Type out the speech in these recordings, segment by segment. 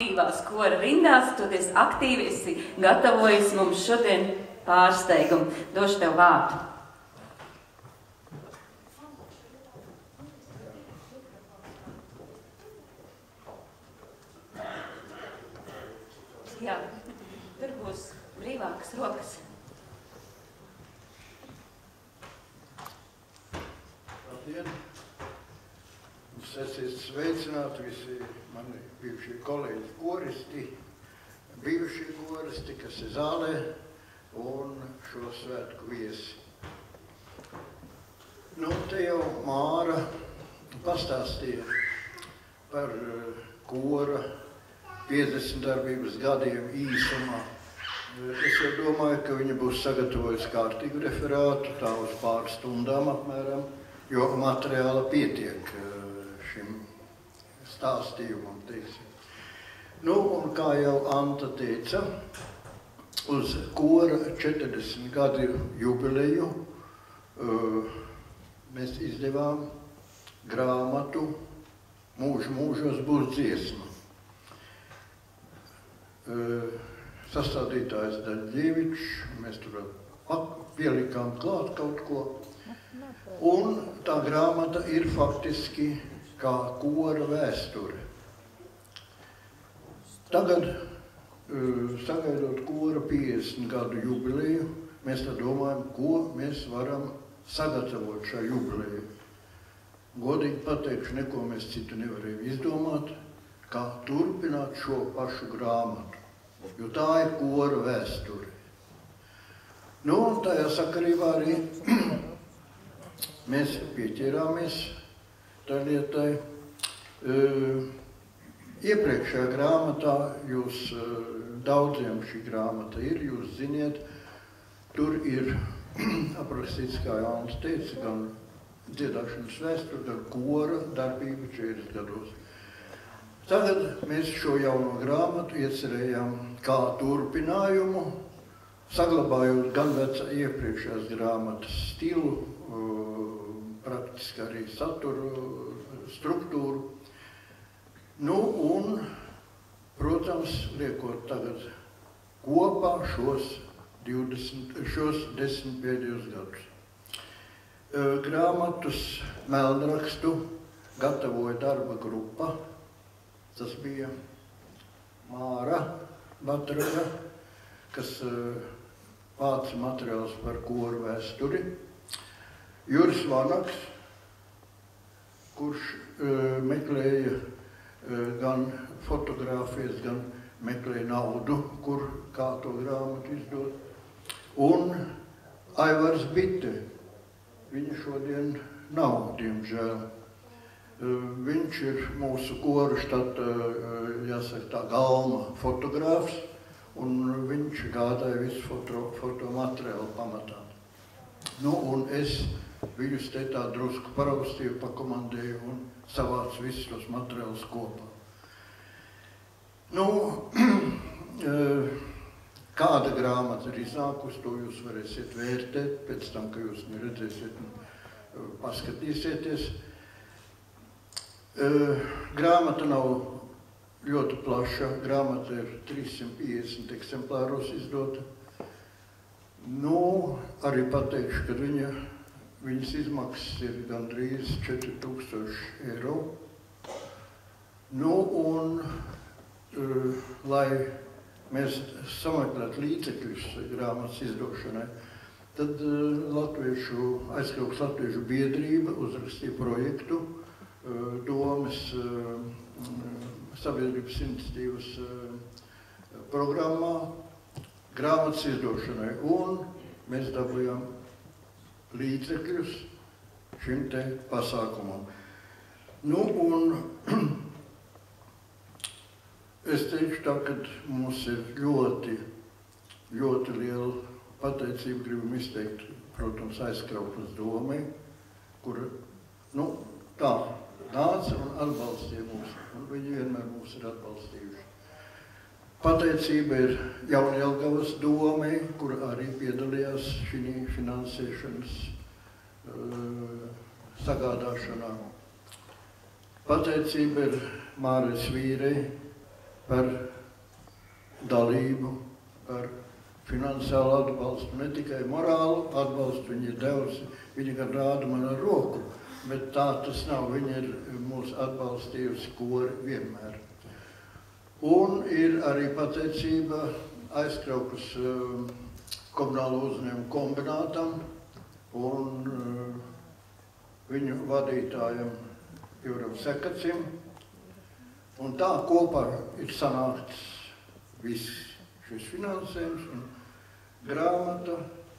Aktīvās kora rindās, tu esi aktīvi, esi gatavojis mums šodien pārsteigumu. Došu tev vārdu. Jā, tur būs brīvākas rokas. Labdien! Esiet sveicināti visi mani bijušie kolēģi koristi, bijušie koristi, kas ir zālē, un šo svētku viesi. Nu, te jau Māra pastāstīja par kora 50 darbības gadiem īsumā. Es jau domāju, ka viņa būs sagatavojusi kārtīgu referātu, tā uz pāris stundām apmēram, jo materiāla pietiek šim stāstījumam, teiksim. Nu, un kā jau Anta teica, uz kora 40 gadu jubileju mēs izdevām grāmatu Mūžu mūžos būs dziesma. Sastādītājs Daļģievičs, mēs tur pielikām klāt kaut ko, un tā grāmata ir faktiski kā kora vēsture. Tagad, sagaidot kora 50 gadu jubileju, mēs tad domājam, ko mēs varam sagatavot šā jubileju. Godīgi pateikšu, neko mēs citu nevarējām izdomāt, kā turpināt šo pašu grāmatu, jo tā ir kora vēsture. Nu, un tajā sakarībā arī mēs pieķērāmies tā lietai. Iepriekšējā grāmatā jūs daudziem šī grāmata ir, jūs ziniet, tur ir aprakstīts, kā Jānis teica, gan dziedāšanas vēsture, gan kora darbība 40 gados. Tagad mēs šo jauno grāmatu iecerējām kā turpinājumu, saglabājot gan iepriekšējās grāmatas stilu, praktiski arī saturu, struktūru. Nu, un, protams, liekot tagad kopā šos 10 pēdējos gadus. Grāmatas meldrakstu gatavoja darba grupa. Tas bija Māra Batraga, kas vāca materiālus par koru vēsturi. Juris Vanaks, kurš meklēja gan fotogrāfijas, gan meklēja naudu, kur kā to grāmatu izdot. Un Aivars Bitte, viņa šodien nav, diemžēl. Viņš ir mūsu kora štata, jāsaka tā, galma fotogrāfs, un viņš gādāja visu fotomateriālu pamatā. Nu, un es viņus te tā drusku paraustīju, pakomandēju un savācu visus tos materiālus kopā. Nu, kāda grāmata ir iznākusi, to jūs varēsiet vērtēt, pēc tam, ka jūs redzēsiet un paskatīsieties. Grāmata nav ļoti plaša, grāmata ir 350 eksemplāros izdota. Nu, arī pateikšu, ka viņas izmaksas ir gandrīz 4000 eiro. Nu, un, lai mēs sameklētu līdzekļus grāmatas izdošanai, tad Aizkraukles latviešu biedrība uzrakstīja projektu domes sabiedrības iniciatīvas programmā grāmatas izdošanai, un mēs dabūjām līdzekļus šim te pasākumam. Nu, un es teikšu tā, ka mums ir ļoti, ļoti liela pateicība, gribam izteikt, protams, Aizkraukles domai, kur, nu, tā nāca un atbalstīja mūs, un viņi vienmēr mūs ir atbalstījuši. Pateicība ir Jaunjelgavas domai, kur arī piedalījās šī finansēšanas sagādāšanā. Pateicība ir Mārai Svīrei, par dalību, par finansiālu atbalstu, ne tikai morālu atbalstu viņa ir devusi, viņa gan rāda man ar roku, bet tā tas nav, viņa ir mūs atbalstījusi kori vienmēr. Un ir arī pateicība Aizkraukas komunālo uzņēmumu kombinātam un viņu vadītājam Juram Sekacim. Un tā kopā ir sanākts viss šis finansējums un grāmata.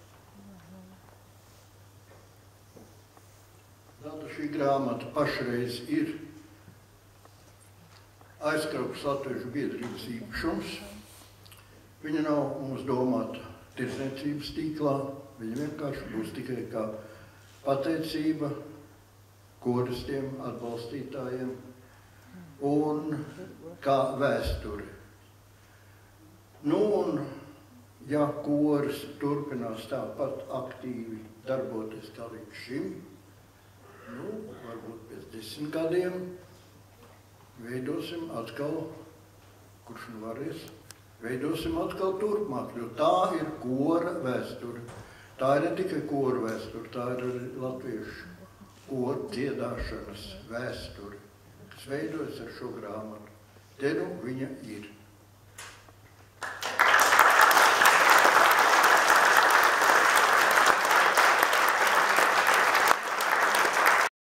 Tāda šī grāmata pašreiz ir Aizkraukas Latviešu biedrības īpašums. Viņa nav mums domāta tirdzniecības tīklā, viņa vienkārši būs tikai kā pateicība koristiem, atbalstītājiem un kā vēsture. Nu, un ja koris turpinās tāpat aktīvi darboties kā līdz šim, nu, varbūt pēc 10 gadiem veidosim atkal, kurš nu varēs, veidosim atkal turpmāk, jo tā ir kora vēsture. Tā ir ne tikai kora vēsture, tā ir arī latviešu koru dziedāšanas vēsture, kas veidojas ar šo grāmatu. Te nu viņa ir.